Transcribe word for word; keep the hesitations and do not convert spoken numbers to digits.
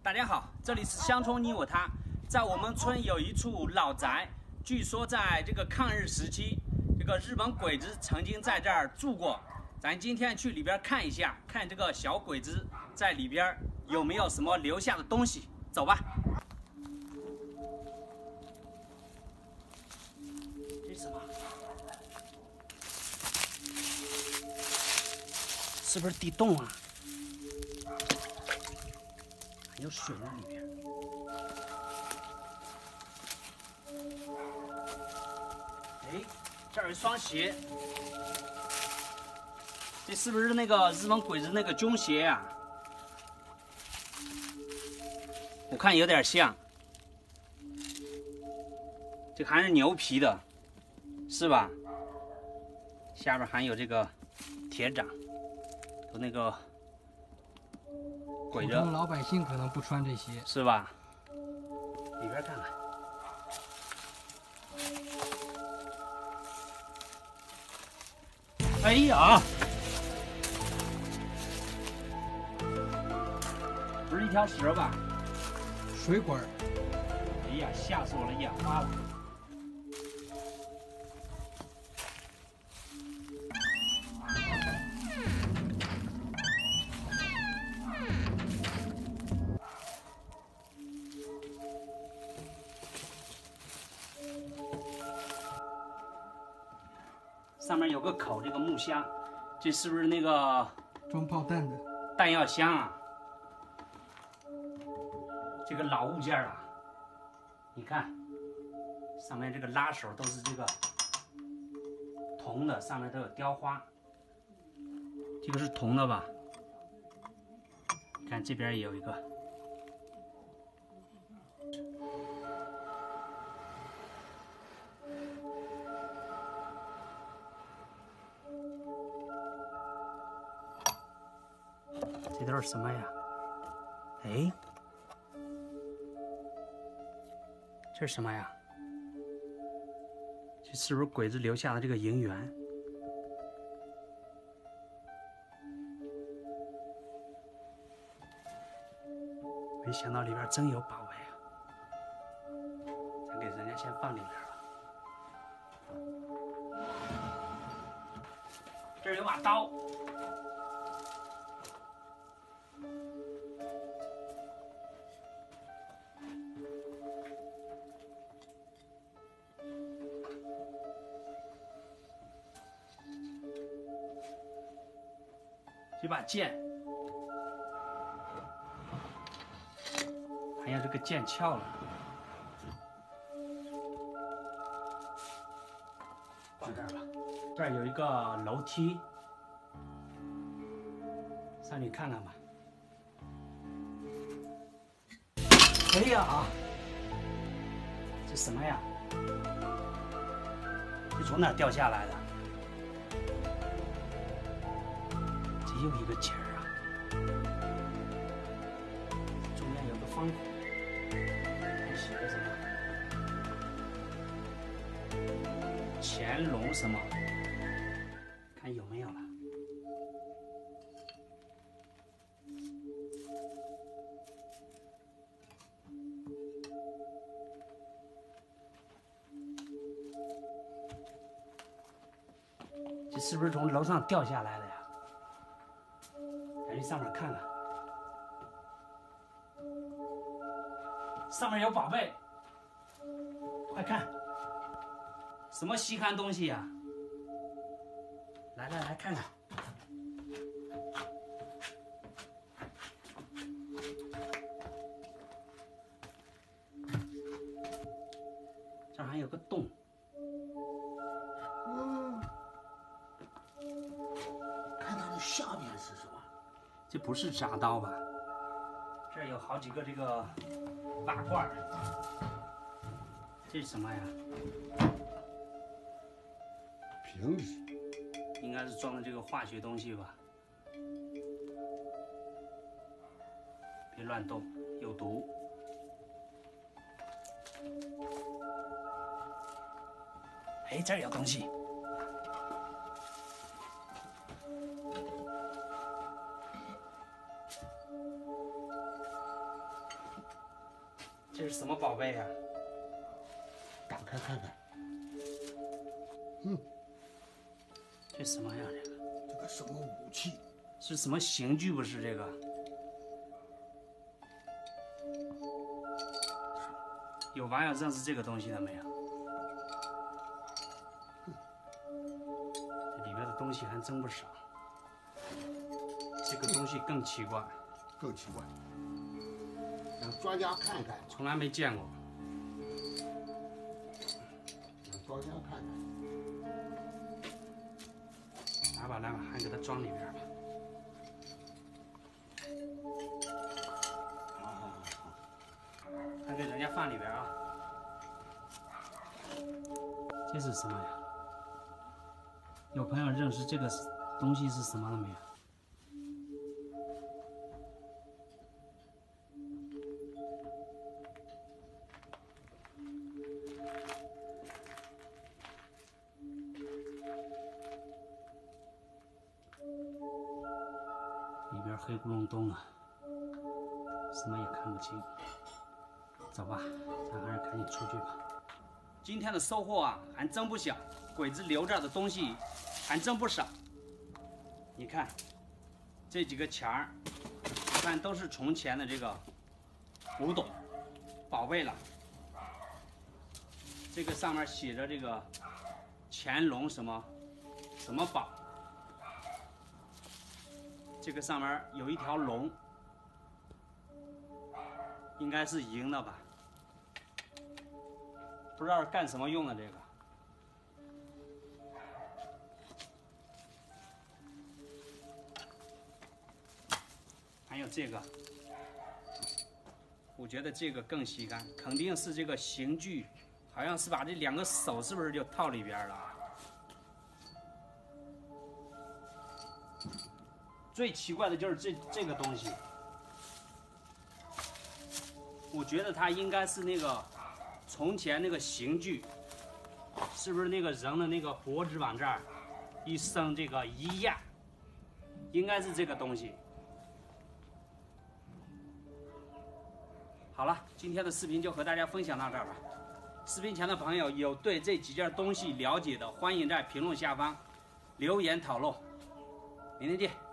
大家好，这里是乡村你我他。在我们村有一处老宅，据说在这个抗日时期，这个日本鬼子曾经在这儿住过。咱今天去里边看一下，看这个小鬼子在里边有没有什么留下的东西。走吧。这是什么？是不是地洞啊？还有水在里边。哎，这儿有一双鞋，这是不是那个日本鬼子那个军鞋呀、啊？我看有点像。这还是牛皮的，是吧？下边还有这个铁掌，和那个鬼子。 普通老百姓可能不穿这些， 是吧？里边看看。哎呀，不是一条蛇吧？ 水管。 哎呀，吓死我了，眼花了。上面有个口，这个木箱，这是不是那个装炮弹的弹药箱啊？这个老物件啊，你看，上面这个拉手都是这个铜的，上面都有雕花。这个是铜的吧？看这边也有一个。这都是什么呀？哎，这是什么呀？这是不是鬼子留下的这个银元？没想到里边真有宝贝啊！咱给人家先放里边吧。这儿有把刀。这把剑，还有这个剑鞘了。放这儿吧。这儿有一个楼梯，上去看看吧。哎呀，这什么呀？这从哪儿掉下来的？又一个结儿啊，中间有个方孔，这写的什么？乾隆什么？看有没有了。这是不是从楼上掉下来的呀？去上面看看，上面有宝贝，快看，什么稀罕东西呀、啊？来来来看看，这还有个洞。 嗯，看它的下面是什么？ 这不是铡刀吧？这儿有好几个这个瓦罐，这是什么呀？ 瓶子， 应该是装的这个化学东西吧？别乱动，有毒。哎，这儿有东西。 这是什么宝贝呀、啊？ 打开看看。嗯， 这什么呀？这个这个什么武器？ 是什么刑具？不是这个？有网友认识这个东西了没有？这里面的东西还真不少。这个东西更奇怪， 更奇怪，让专家看看， 从来没见过。 让专家看看。 来吧，来吧，还给它装里边吧。 好好好好， 还给人家放里边啊。这是什么呀？有朋友认识这个东西是什么了没有？里边黑咕隆咚啊，什么也看不清。走吧，咱还是赶紧出去吧。今天的收获啊，还真不小，鬼子留着的东西还真不少。你看，这几个钱儿，我看都是从前的这个古董宝贝了。这个上面写着这个乾隆什么什么宝。这个上面有一条龙，应该是银的吧？不知道是干什么用的这个。还有这个，我觉得这个更稀罕，肯定是这个刑具，好像是把这两个手是不是就套里边了？最奇怪的就是这这个东西，我觉得它应该是那个从前那个刑具，是不是那个人的那个脖子往这儿一伸，这个一压，应该是这个东西。好了，今天的视频就和大家分享到这儿吧。视频前的朋友有对这几件东西了解的，欢迎在评论下方留言讨论。明天见。